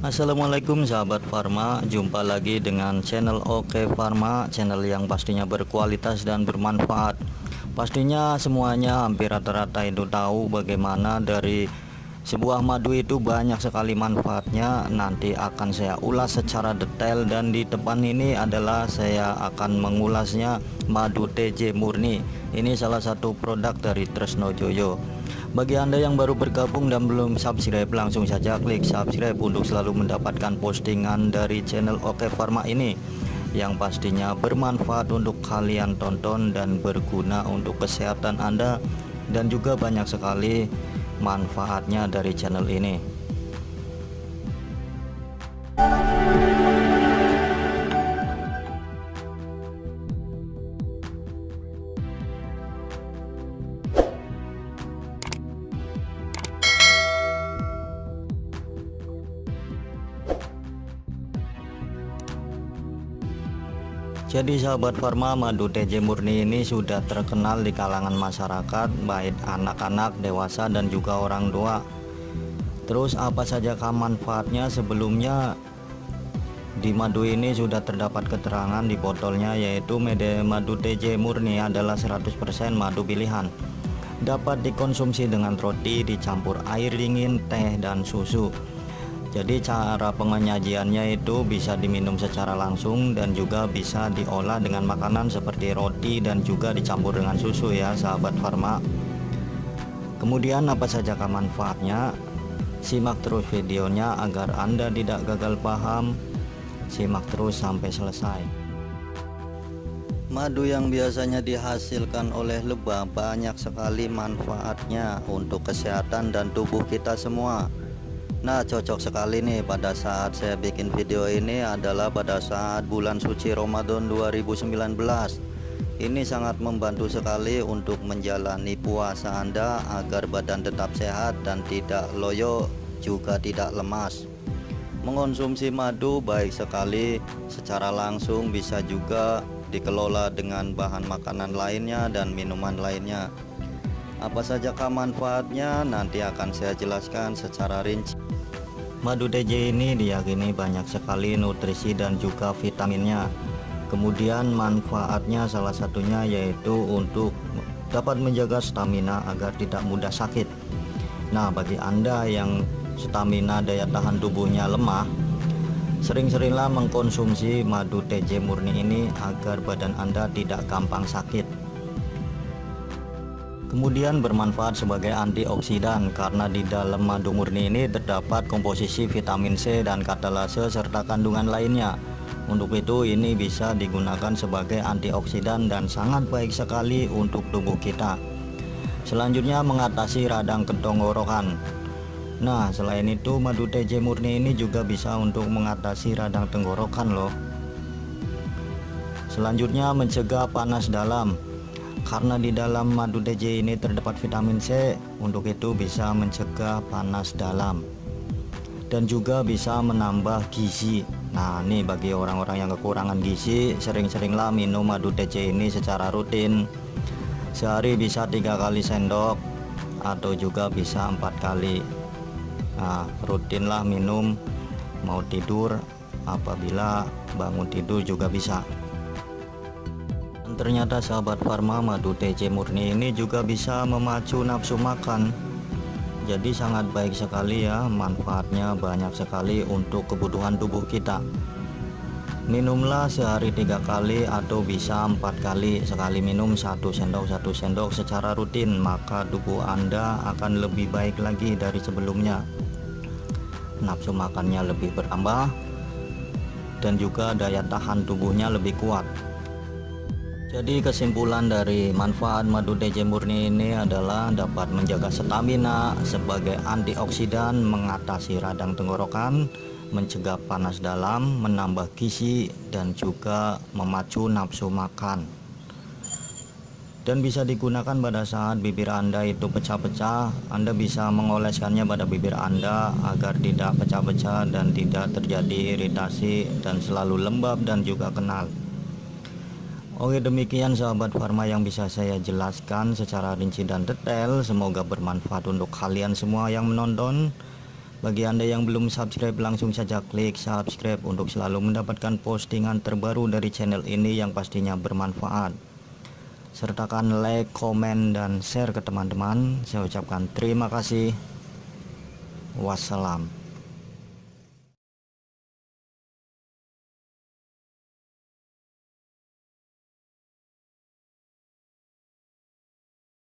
Assalamualaikum sahabat Farma, jumpa lagi dengan channel Oke Farma, channel yang pastinya berkualitas dan bermanfaat. Pastinya semuanya hampir rata-rata itu tahu bagaimana dari sebuah madu itu banyak sekali manfaatnya. Nanti akan saya ulas secara detail, dan di depan ini adalah saya akan mengulasnya madu TJ murni. Ini salah satu produk dari Tresnojoyo. Bagi Anda yang baru bergabung dan belum subscribe, langsung saja klik subscribe untuk selalu mendapatkan postingan dari channel Oke Farma ini, yang pastinya bermanfaat untuk kalian tonton dan berguna untuk kesehatan Anda, dan juga banyak sekali manfaatnya dari channel ini. Jadi sahabat Farma, madu TJ murni ini sudah terkenal di kalangan masyarakat, baik anak-anak, dewasa, dan juga orang tua. Terus apa saja manfaatnya? Sebelumnya di madu ini sudah terdapat keterangan di botolnya, yaitu madu TJ murni adalah 100% madu pilihan. Dapat dikonsumsi dengan roti, dicampur air dingin, teh, dan susu. Jadi cara penyajiannya itu bisa diminum secara langsung dan juga bisa diolah dengan makanan seperti roti dan juga dicampur dengan susu ya sahabat Farma. Kemudian apa saja manfaatnya? Simak terus videonya agar Anda tidak gagal paham. Simak terus sampai selesai. Madu yang biasanya dihasilkan oleh lebah banyak sekali manfaatnya untuk kesehatan dan tubuh kita semua. Nah, cocok sekali nih pada saat saya bikin video ini adalah pada saat bulan suci Ramadan 2019. Ini sangat membantu sekali untuk menjalani puasa Anda agar badan tetap sehat dan tidak loyo, juga tidak lemas. Mengonsumsi madu baik sekali secara langsung, bisa juga dikelola dengan bahan makanan lainnya dan minuman lainnya. Apa saja manfaatnya nanti akan saya jelaskan secara rinci. Madu TJ ini diyakini banyak sekali nutrisi dan juga vitaminnya. Kemudian manfaatnya salah satunya yaitu untuk dapat menjaga stamina agar tidak mudah sakit. Nah, bagi Anda yang stamina daya tahan tubuhnya lemah, sering-seringlah mengkonsumsi madu TJ murni ini agar badan Anda tidak gampang sakit. Kemudian bermanfaat sebagai antioksidan karena di dalam madu murni ini terdapat komposisi vitamin C dan katalase serta kandungan lainnya. Untuk itu ini bisa digunakan sebagai antioksidan dan sangat baik sekali untuk tubuh kita. Selanjutnya mengatasi radang tenggorokan. Nah, selain itu madu TJ murni ini juga bisa untuk mengatasi radang tenggorokan loh. Selanjutnya mencegah panas dalam. Karena di dalam madu TJ ini terdapat vitamin C, untuk itu bisa mencegah panas dalam dan juga bisa menambah gizi. Nah, ini bagi orang-orang yang kekurangan gizi, sering-seringlah minum madu TJ ini secara rutin. Sehari bisa 3 kali sendok atau juga bisa 4 kali. Nah, rutinlah minum, mau tidur, apabila bangun tidur juga bisa. Ternyata sahabat Farma, madu TJ murni ini juga bisa memacu nafsu makan. Jadi sangat baik sekali ya, manfaatnya banyak sekali untuk kebutuhan tubuh kita. Minumlah sehari 3 kali atau bisa 4 kali. Sekali minum 1 sendok secara rutin, maka tubuh Anda akan lebih baik lagi dari sebelumnya. Nafsu makannya lebih bertambah dan juga daya tahan tubuhnya lebih kuat. Jadi kesimpulan dari manfaat madu TJ murni ini adalah dapat menjaga stamina sebagai antioksidan, mengatasi radang tenggorokan, mencegah panas dalam, menambah gizi, dan juga memacu nafsu makan. Dan bisa digunakan pada saat bibir Anda itu pecah-pecah. Anda bisa mengoleskannya pada bibir Anda agar tidak pecah-pecah dan tidak terjadi iritasi dan selalu lembab dan juga kenal. Oke, demikian sahabat Farma yang bisa saya jelaskan secara rinci dan detail. Semoga bermanfaat untuk kalian semua yang menonton. Bagi Anda yang belum subscribe, langsung saja klik subscribe untuk selalu mendapatkan postingan terbaru dari channel ini yang pastinya bermanfaat. Sertakan like, komen, dan share ke teman-teman. Saya ucapkan terima kasih. Wassalam.